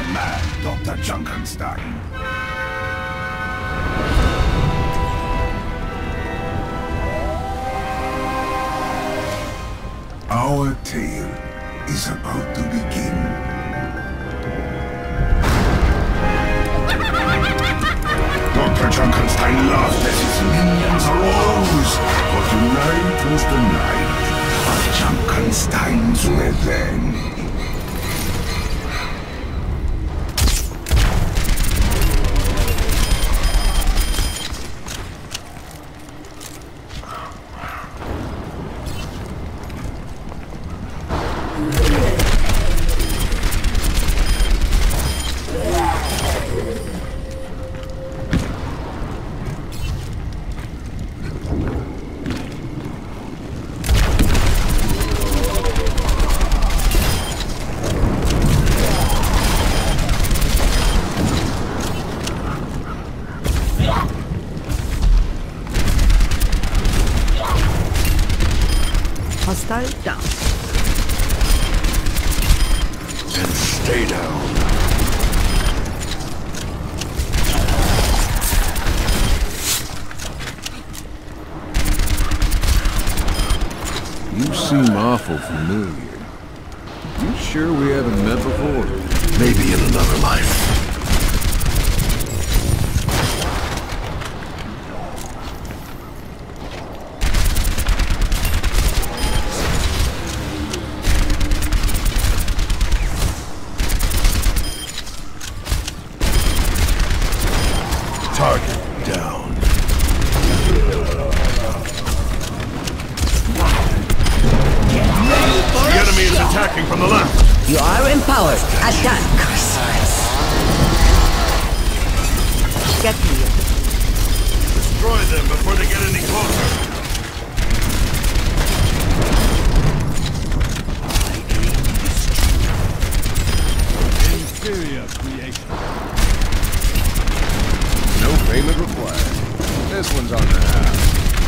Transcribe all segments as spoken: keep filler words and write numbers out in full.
man, Doctor Junkenstein. Our tale is about to begin. Doctor Junkenstein laughed as his minions arose, for tonight was the night of Junkenstein's revenge. Hostile down. And stay down. You seem awful familiar. You sure we haven't met before? Maybe in another life. Target down. The enemy is attacking from the left. You are empowered. Attack. Get me. Destroy them before they get any closer. Inferior creation. No payment required. This one's on the house.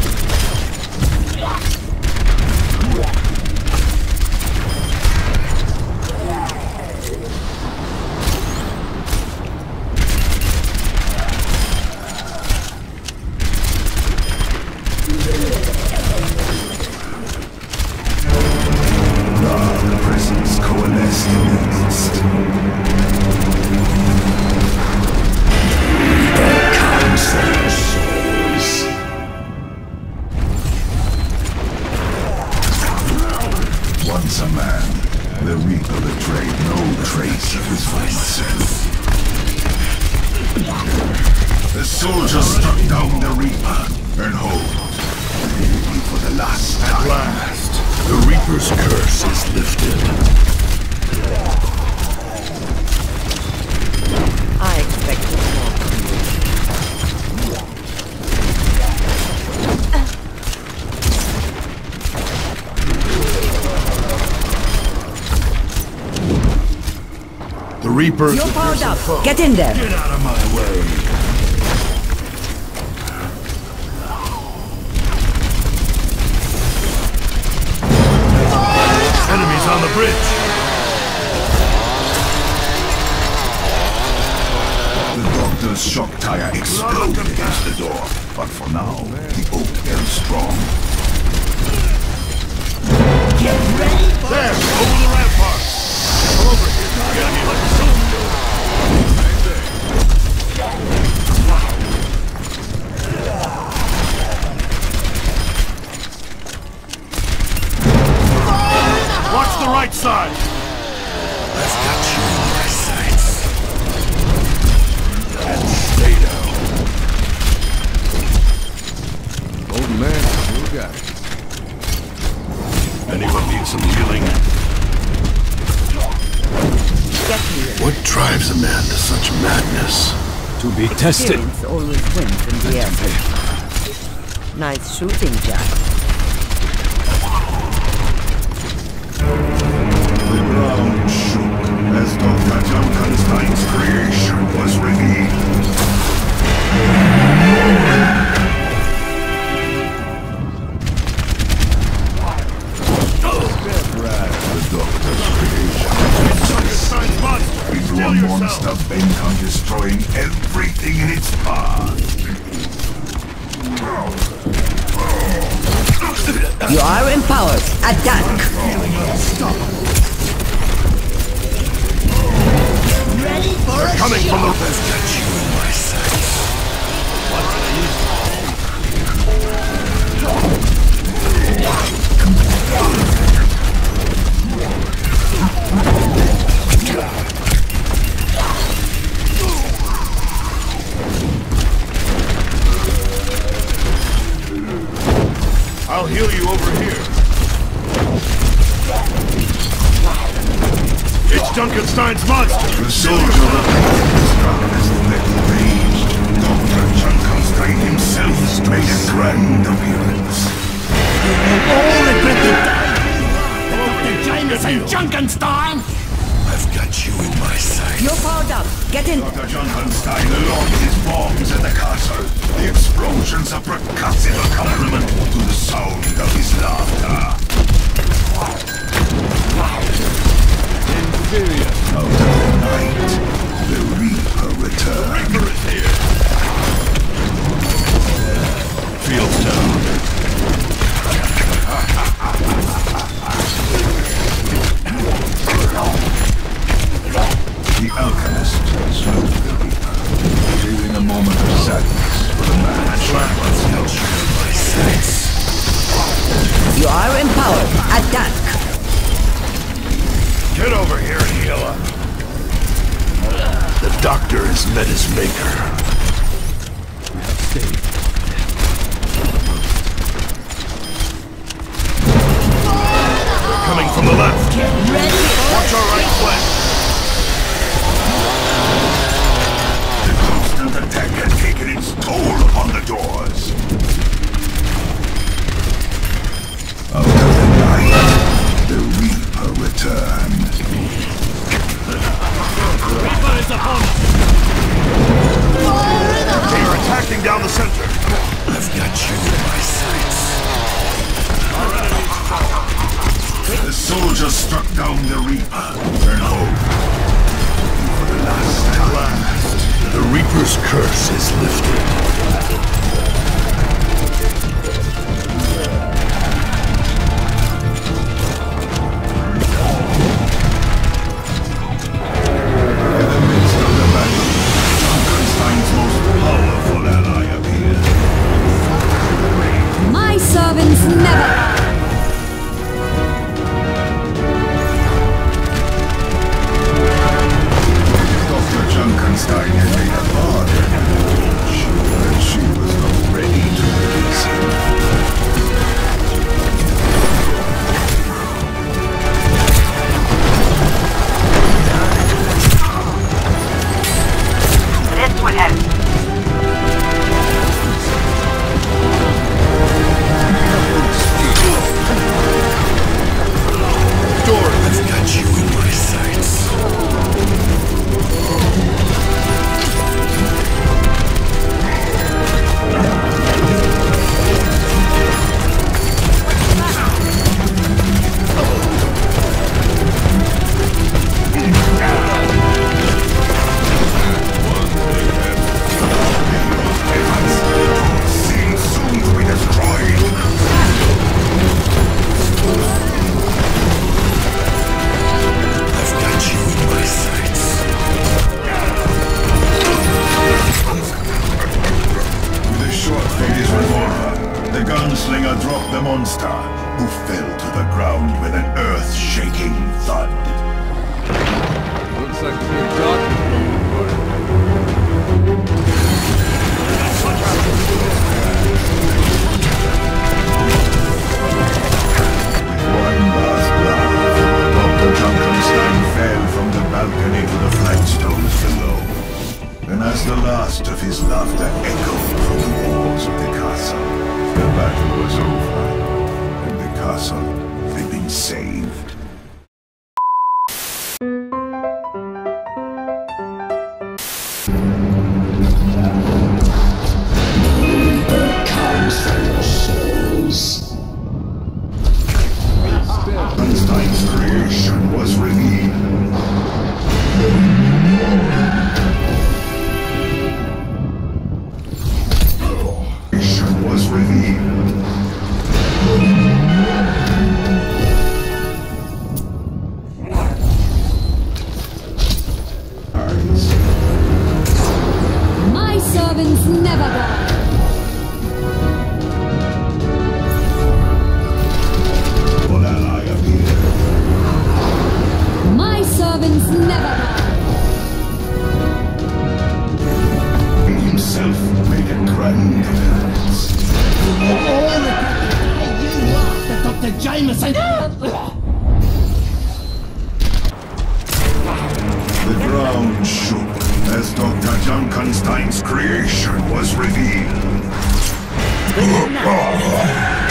Dark presence coalesced in the midst. The Council of Souls. Once a man, the Reaper betrayed no trace of his former self. The soldiers struck down the Reaper and hold. Maybe for the last time. At last, the Reaper's curse is lifted. I expected more. The Reaper is You're the powered fearsome up. foe. Get in there. Get out of my way. Enemies on the bridge. The Doctor's shock tire exploded against the door, but for now, the oak held strong. Get ready for there, over the rampart. Come over here. The enemy like a cylinder. Watch the right side! I've got you in my sights. And stay down. Old man, you got it. Anyone need some healing? Get me. What drives a man to such madness? To be tested. Experience always wins in the end. Nice shooting, Jack. The ground shook as Doctor Junkenstein's creation was revealed. The Doctor's creation. Junkenstein's monster! Your monster bent on destroying everything in its path. You are empowered. Attack. Ready for They're a coming from the shot. I've got you in my sights. I'll heal you over here. It's Junkenstein's monster! The soldier repented as strong as the metal raged. Doctor Junkenstein himself made a grand appearance. All regret the time. Doctor Jameson Junkenstein. I've got you in my sights. You're powered up. Get in. Doctor Junkenstein launched his bombs at the castle. The explosions a percussive accompaniment to the sound of his laughter. Inferior. Out of the night, the Reaper returned. Reaper is here. Fields down. The alchemist slew the Reaper, leaving a moment of sadness for the man who was held in my sights. You are empowered. Attack. Get over here and heal up. The doctor has met his maker. We have stayed. They're coming from the left. Get ready for Watch our right flank. The constant attack had taken its toll upon the doors. Out of the night, the Reaper returned. Reaper is upon us. They are attacking down the center. I've got you in my sights. Our enemy's strong. The soldier struck down the Reaper, and home. For the last time, The Reaper's curse is lifted. in the midst of the battle, Junkenstein's most powerful ally appeared. My servants never... Doctor Junkenstein had made a bargain, but she was not ready to release him. This would have Door. I've got you in my sights. Seem soon to be destroyed. I've got you in my sights. With a shot from his revolver, the gunslinger dropped the monster, who fell to the ground with an earth-shaking thud. Looks like a good doctor. One last laugh, Doctor Junkenstein fell from the balcony to the flagstones below. And as the last of his laughter echoed from the walls of the castle, the battle was over, and the castle had been saved. Einstein's creation was revealed. ground shook as Doctor Junkenstein's creation was revealed.